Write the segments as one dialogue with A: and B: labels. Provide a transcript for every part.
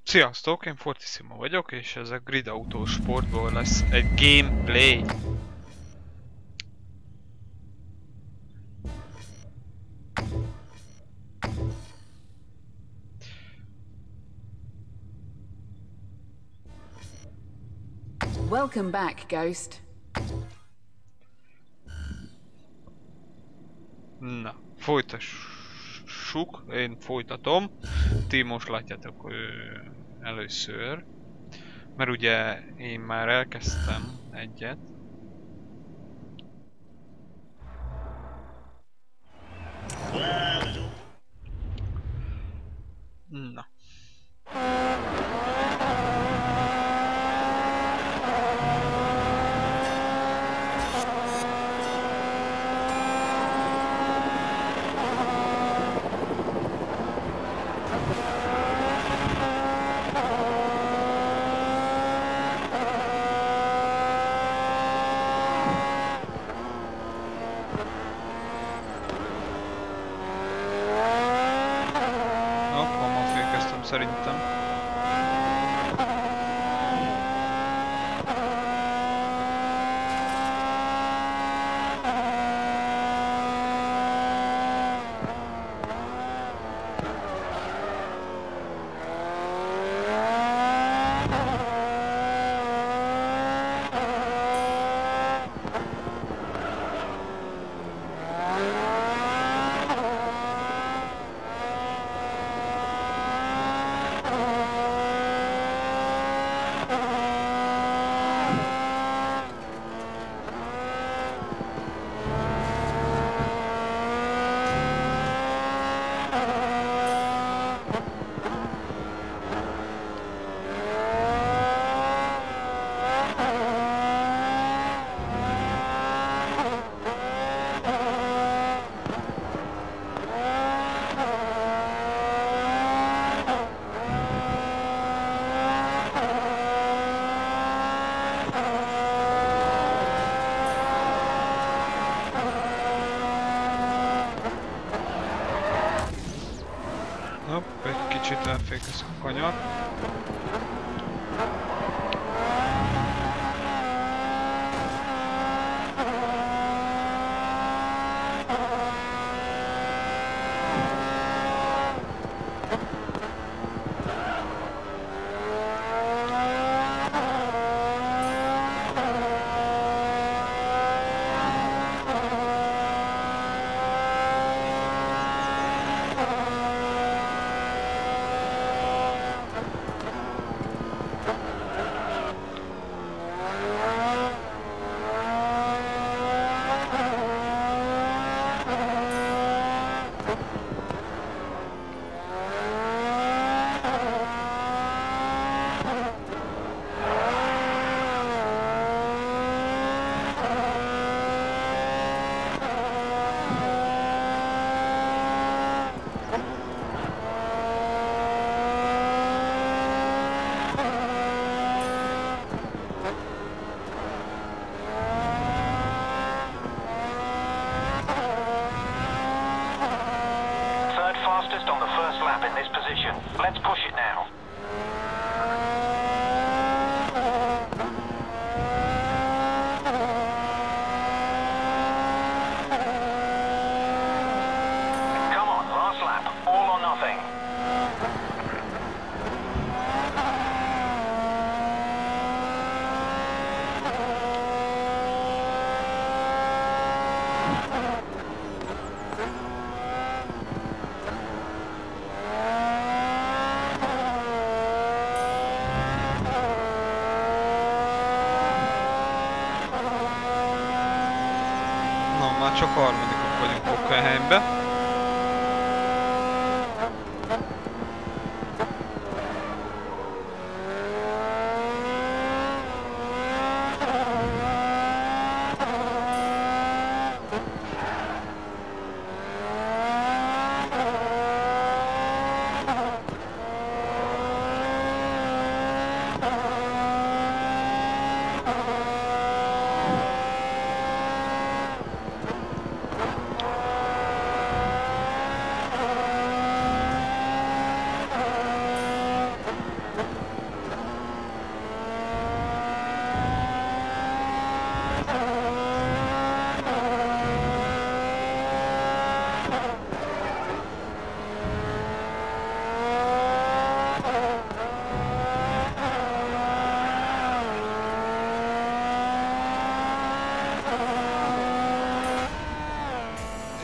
A: Sziasztok, én Fortissimo vagyok, és ez a Grid Auto Sportból lesz egy gameplay.
B: Welcome back, Ghost.
A: Na, folytassuk, én folytatom. Ti most látjátok először. Mert ugye én már elkezdtem egyet. Na. Hamar fékeztem szerintem. Hopp, egy kicsit elfékezek a kanyar.
C: Fastest on the first lap in this position. Let's push it now. Come on, last lap. All or nothing.
A: Na, már csak harmadikok vagyunk Hockenheimbe.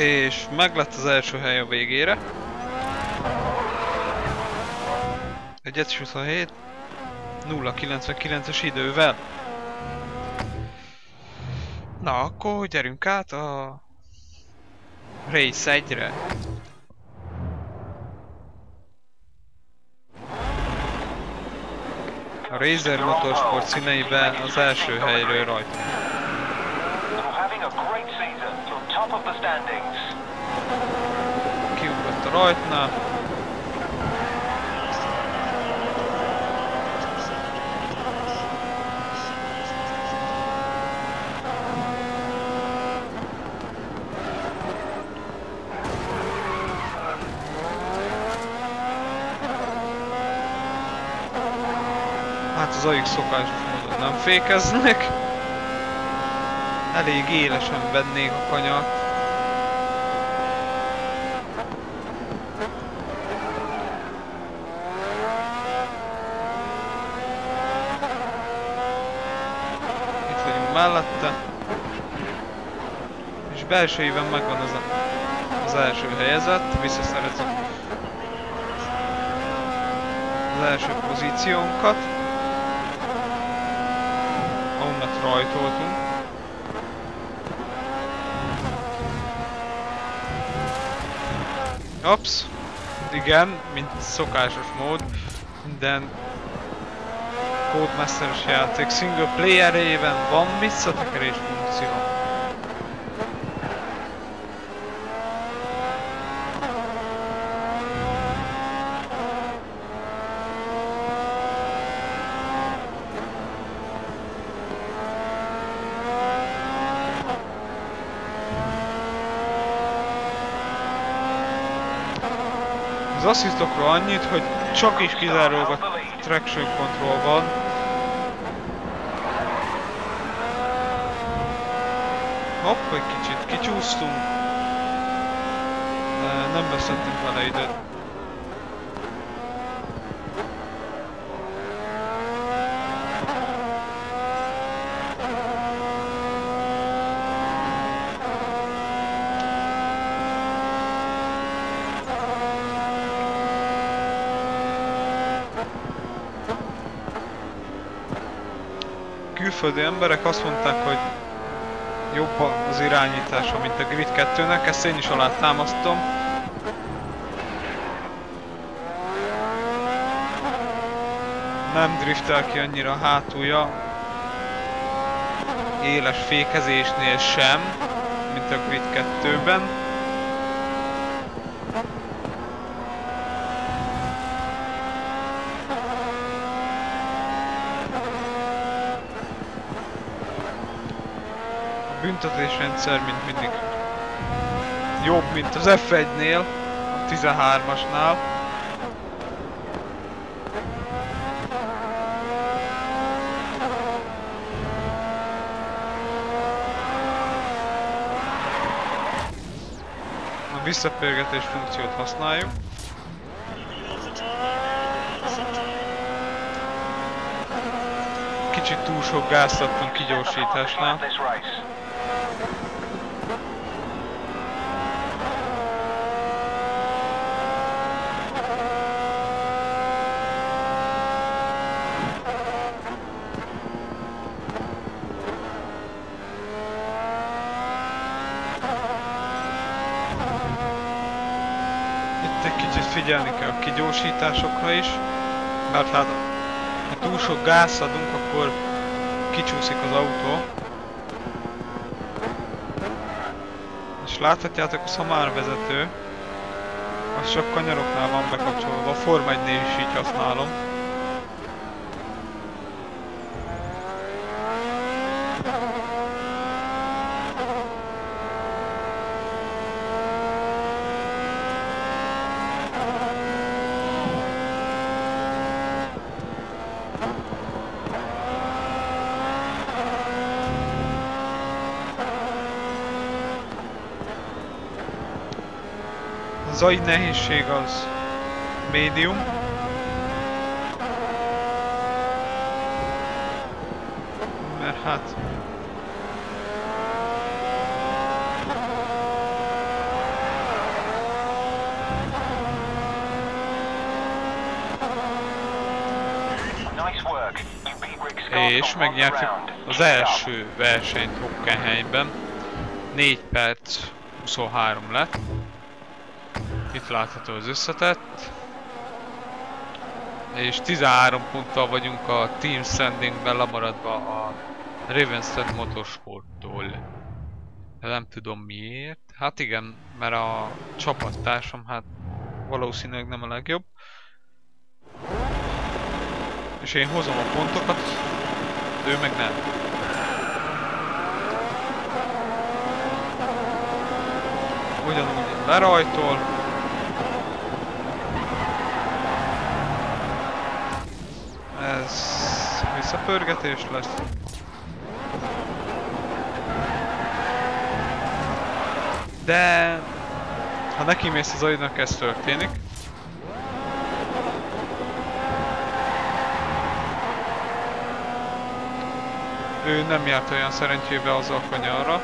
A: És meg lett az első hely a végére. 1:27 0:99-es idővel. Na, akkor gyerünk át a Race 1-re. A Razer Motorsport színeiben az első helyről rajtunk. Kiugrott a rajtnál. Hát az aik szokásos módon nem fékeznek. Elég élesen vennék a kanyart. Itt vagyunk mellette. És belső éven megvan az első helyezett. Visszaszerezzük az első pozíciónkat. Ahonnat rajtoltunk. Ups, igen, mint szokásos mód, minden Codemaster-es játék single player-ében van visszatekerés funkció. Az asszisztokról annyit, hogy csak is kizárólag a traction control van. Hopp, egy kicsit kicsúsztunk. Nem veszettünk vele időt. Külföldi emberek azt mondták, hogy jobb az irányítása, mint a Grid 2-nek, ezt én is alátámasztom. Nem driftel ki annyira a hátulja, éles fékezésnél sem, mint a Grid 2-ben. Büntetésrendszer, mint mindig, jobb, mint az F1-nél, a 13-asnál. A visszapörgetés funkciót használjuk. Kicsit túl sok gázt adtunk kigyorsításnál. Figyelni kell a kigyorsításokra is, mert hát ha túl sok gázt adunk, akkor kicsúszik az autó. És láthatjátok, a Samara vezető, az csak kanyaroknál van bekapcsolva, a Forma 1-nél is így használom. Az AI nehézség az médium. Mert hát
C: Nice work. You beat Rick Scott
A: És
C: on the
A: megnyertük
C: round.
A: az
C: Keep it up.
A: első versenyt Hockenheimben. 4 perc 23 lett. Itt látható az összetett. És 13 ponttal vagyunk a Team Standingben lemaradva a Ravenstead Motorsporttól. De nem tudom miért. Hát igen, mert a csapattársam hát valószínűleg nem a legjobb. És én hozom a pontokat, ő meg nem. Ugyanúgy lerajtol. Ez visszapörgetés lesz. De ha neki mész az agynak, ez történik. Ő nem járt olyan szerencsébe az a kanyarra.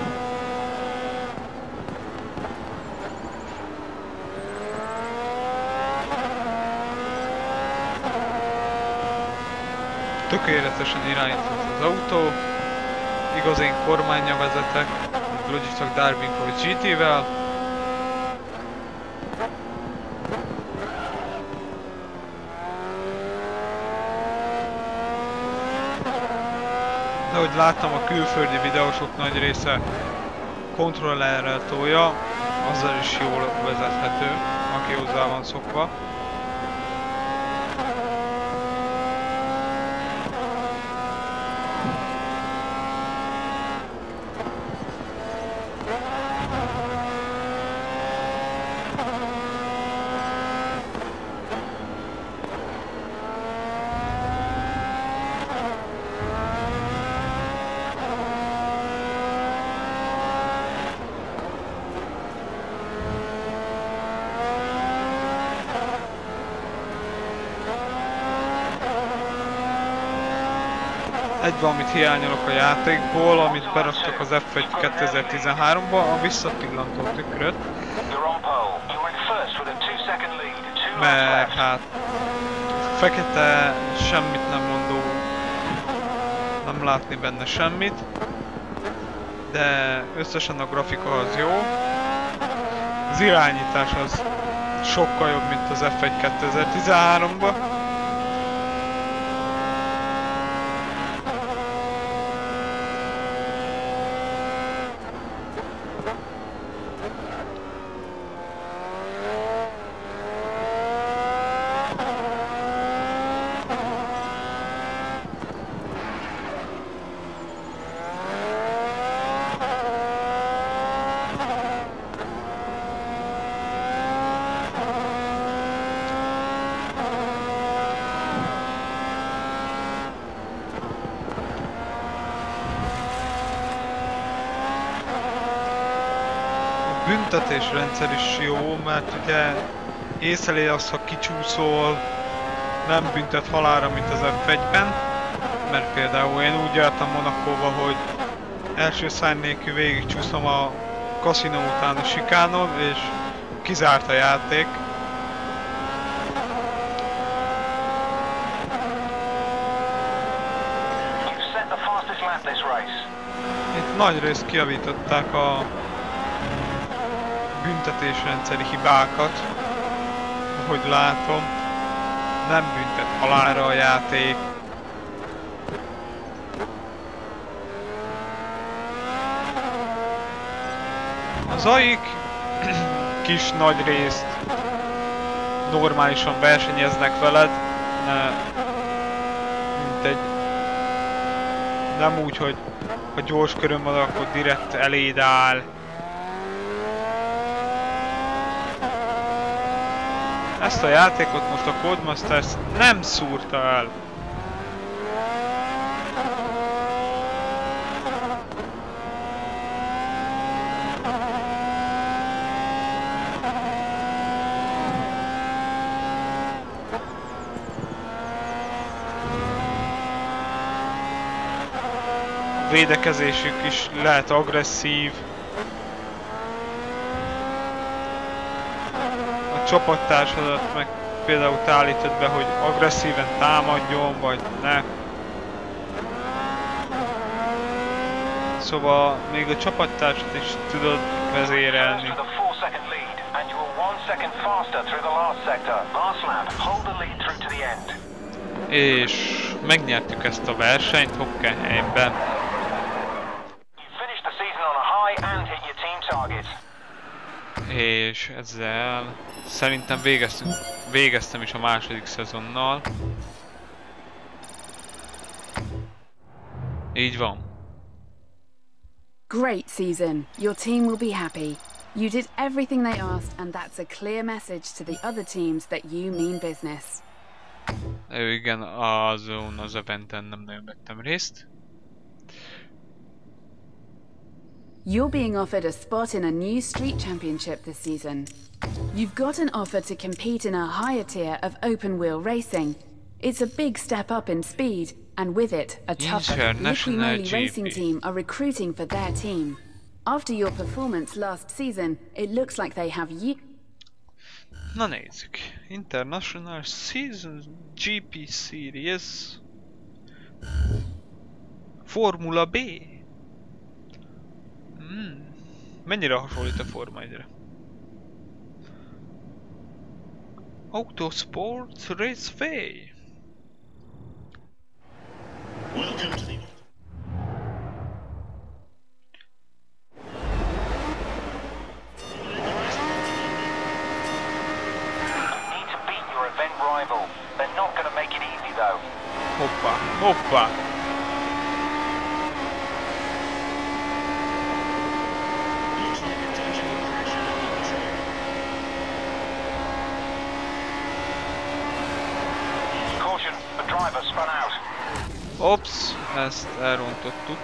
A: Tökéletesen irányított az autó. Igaz, én kormánya vezetek, Logitech Darwin Coach GT-vel. De ahogy láttam, a külföldi videósok nagy része kontrollerrel tolja, azzal is jól vezethető, aki hozzá van szokva. Egy valamit hiányolok a játékból, amit beraktak az F1 2013-ba, a visszapillantó tükröt. Mert hát fekete, semmit nem mondó, nem látni benne semmit. De összesen a grafika az jó. Az irányítás az sokkal jobb, mint az F1 2013-ba. Büntetésrendszer is jó, mert ugye észleli azt, ha kicsúszol, nem büntet halálra, mint az F1-ben. Mert például én úgy jártam Monakóba, hogy első szány nélkül végigcsúszom a kaszinó után a sikánon, és kizárt a játék. Itt nagy részt kijavították a büntetésrendszeri hibákat, ahogy látom. Nem büntet halálra a játék. Az AIK kis nagy részt normálisan versenyeznek veled, mint egy... Nem úgy, hogy ha gyors körön van, akkor direkt eléd áll. Ezt a játékot most a Codemasters nem szúrta el. A védekezésük is lehet agresszív. A csapattársadat meg például te állítod be, hogy agresszíven támadjon, vagy ne. Szóval még a csapattársat is tudod vezérelni. És megnyertük ezt a versenyt Hockenheimben. És ezzel szerintem végeztem is a második szezonnal. Így van.
B: Great season. Your team will be happy. You did everything they asked, and that's a clear message to the other teams that you mean business.
A: Igen, azon az eventen nem nagyon vettem részt.
B: You're being offered a spot in a new street championship this season. You've got an offer to compete in a higher tier of open wheel racing. It's a big step up in speed, and with it, a tougher Liqui Moly racing team are recruiting for their team. After your performance last season, it looks like they have you.
A: Na nézzük. International Season GP Series. Formula B. Mennyire hasonlít a Forma 1-re? Autosport Raceway.
D: Welcome to the
C: They're not going to make it easy though.
A: Hoppá, hoppá!
D: looks like a touch of pressure on the track.
C: Caution, the driver spun out.
A: Ops, ezt elrontottuk.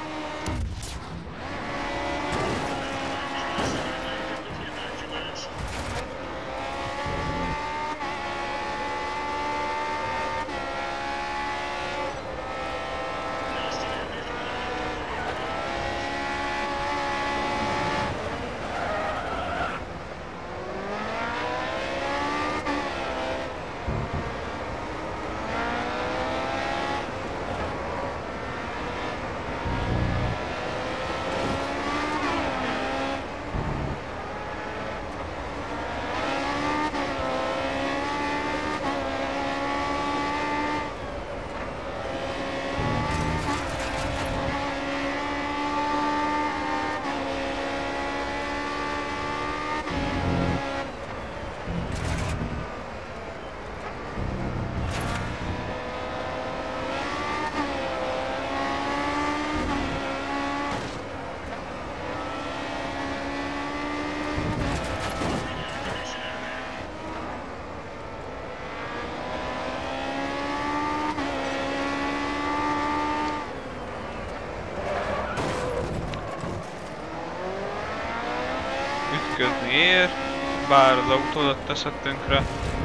A: Ütközni ér, bár az autódat teszed tönkre.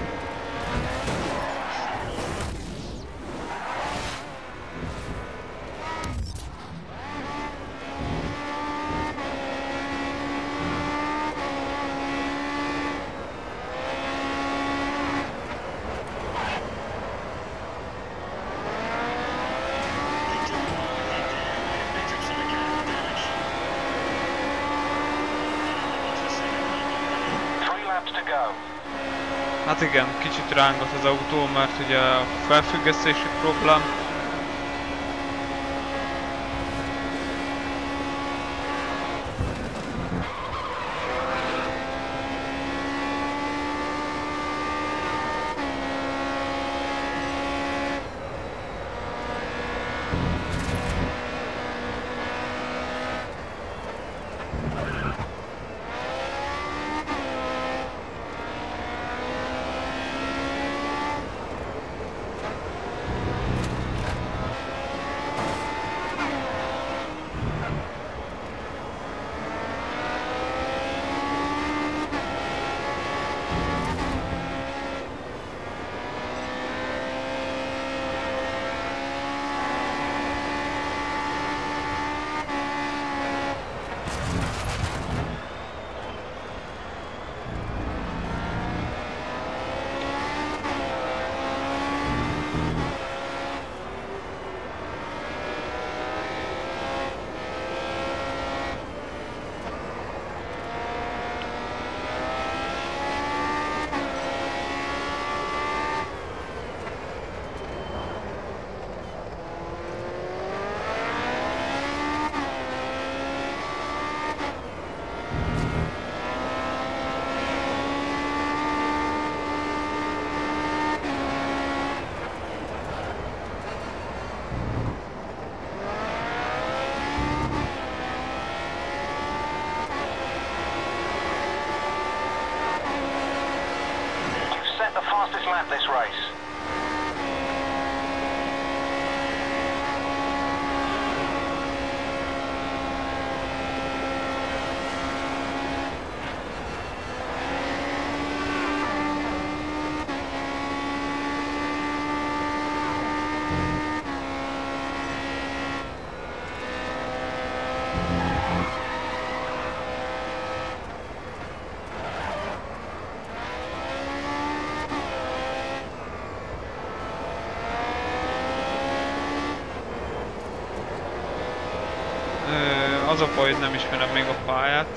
A: Hát igen, kicsit rángat az autó, mert ugye a felfüggesztési problém.
C: race.
A: Az a baj, hogy nem ismerem még a pályát.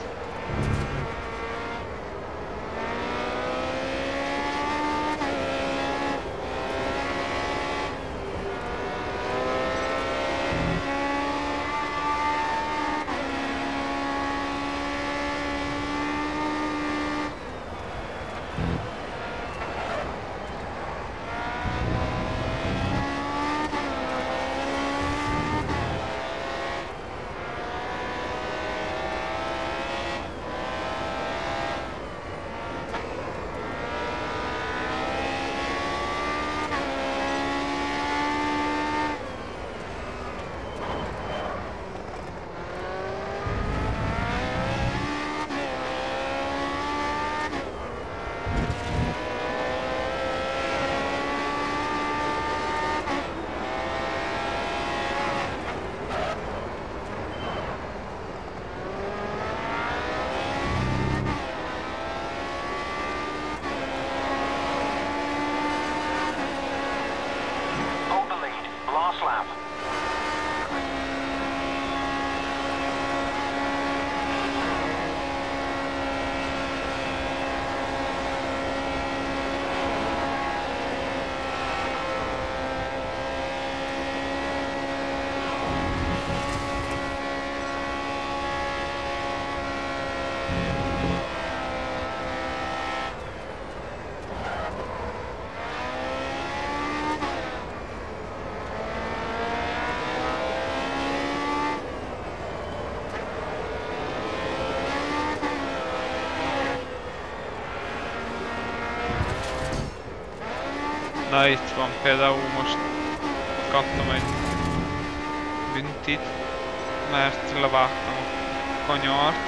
A: Na itt van például most kaptam egy büntit, mert levágtam a kanyart.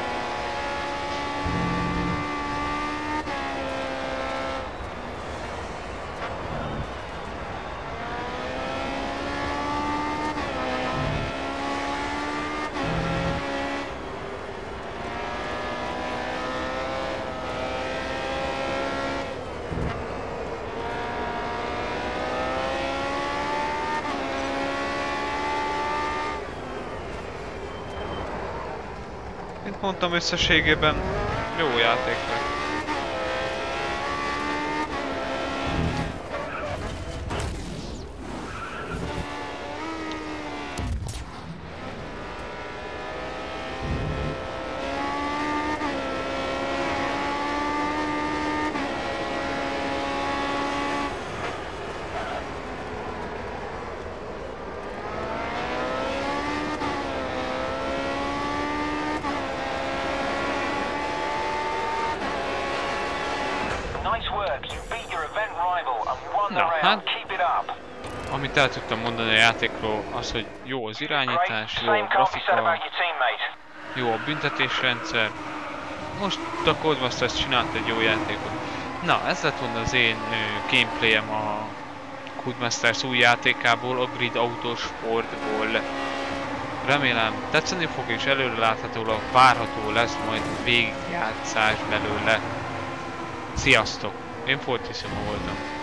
A: Mint mondtam, összességében jó játék lett. Na, hát, amit el tudtam mondani a játékról, az, hogy jó az irányítás, jó a grafika, jó a büntetésrendszer. Most a Codemasters csinált egy jó játékot. Na, ez lett volna az én gameplayem a Codemasters új játékából, a Grid Autosportból. Remélem tetszeni fog, és előreláthatólag várható lesz majd végigjátszás belőle. Sziasztok! Én Fortissimo voltam.